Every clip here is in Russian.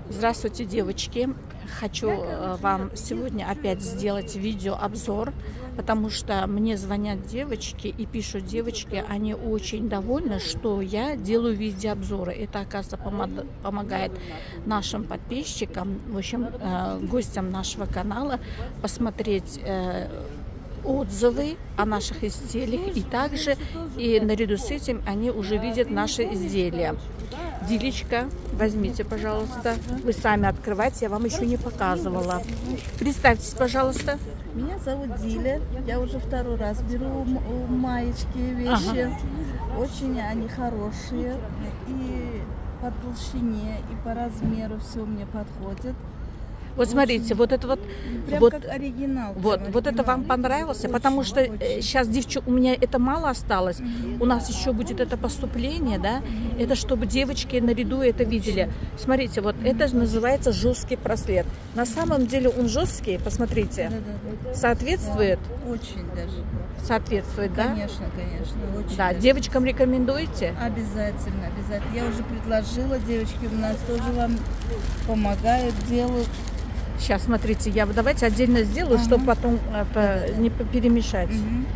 Здравствуйте, девочки! Хочу вам сегодня опять сделать видеообзор, потому что мне звонят девочки и пишут девочки, они очень довольны, что я делаю видеообзоры. Это, оказывается, помогает нашим подписчикам, в общем, гостям нашего канала посмотреть отзывы о наших изделиях, и также наряду с этим они уже видят наши изделия. Дилечка, возьмите, пожалуйста. Вы сами открывайте, я вам еще не показывала. Представьтесь, пожалуйста. Меня зовут Диля. Я уже второй раз беру маечки, вещи. Очень они хорошие. И по толщине, и по размеру все мне подходит. Вот смотрите, вот это вот, прям вот как оригинал. Вот это вам понравился, очень, потому что сейчас у меня это мало осталось. У нас еще будет это поступление, да? Это чтобы девочки наряду это видели. Смотрите, вот это называется жесткий браслет. На самом деле он жесткий, посмотрите. Соответствует? Очень даже. Соответствует, да? Конечно, очень. Да, даже. девочкам рекомендуете? Обязательно. Я уже предложила, девочки у нас тоже вам помогают, делают. Сейчас, смотрите, я давайте отдельно сделаю, чтобы потом не перемешать.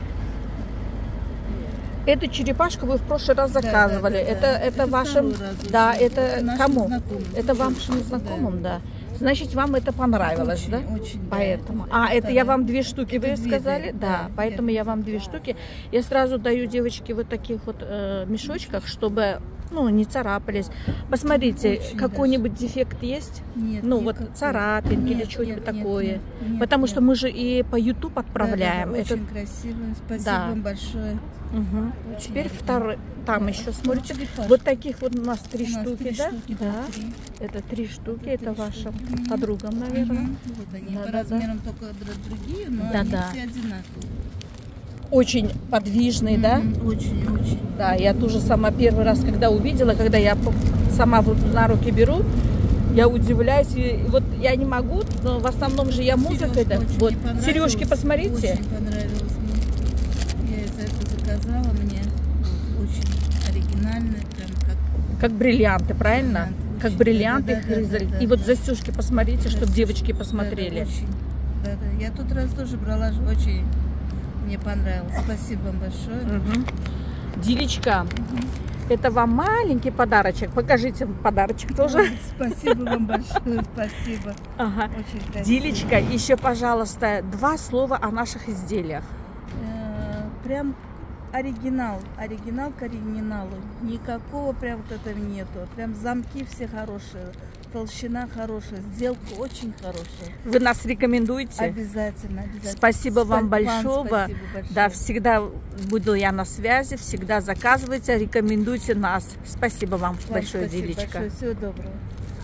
Эту черепашку вы в прошлый раз заказывали. Это вашим, да, это кому? Это вашим знакомым, да. Значит, вам это понравилось, очень, да? Очень, поэтому. Да, это я вам 2 штуки, вы сказали? Да, поэтому я вам 2 штуки. Я сразу даю девочке вот таких вот мешочках, чтобы, ну, не царапались. Посмотрите, какой-нибудь дефект есть? Нет, ну, вот царапинки или что-нибудь такое. Потому что мы же и по YouTube отправляем. Да, очень красиво. Спасибо вам большое. Теперь второй. Там еще, смотрите, вот таких вот у нас 3 штуки, да? Да. Это 3 штуки, это вашим подругам, наверное. Вот они по размерам только другие, но они все одинаковые. Очень подвижный, да? Очень. Да, я тоже сама первый раз, когда увидела, когда я сама вот на руки беру, я удивляюсь, и вот я не могу, но в основном же я музыкой, да. Вот сережки, посмотрите. Очень понравилось мне. Я это заказала, мне очень оригинальные, прям как бриллианты, правильно? Как бриллианты. Да, и вот застежки посмотрите, чтобы девочки посмотрели. Да. Я тут раз тоже брала, очень мне понравилось. Спасибо вам большое. Дилечка, это вам маленький подарочек. Покажите подарочек тоже. Спасибо вам большое, спасибо. Очень красиво. Дилечка, еще, пожалуйста, 2 слова о наших изделиях. Прям оригинал к оригиналу. Никакого прям вот этого нету. Прям замки все хорошие, толщина хорошая, сделка очень хорошая. Вы нас рекомендуете? Обязательно. Спасибо вам большое. Спасибо большое. Да, всегда буду я на связи, всегда заказывайте, рекомендуйте нас. Спасибо вам большое, Дилечка. Всего доброго.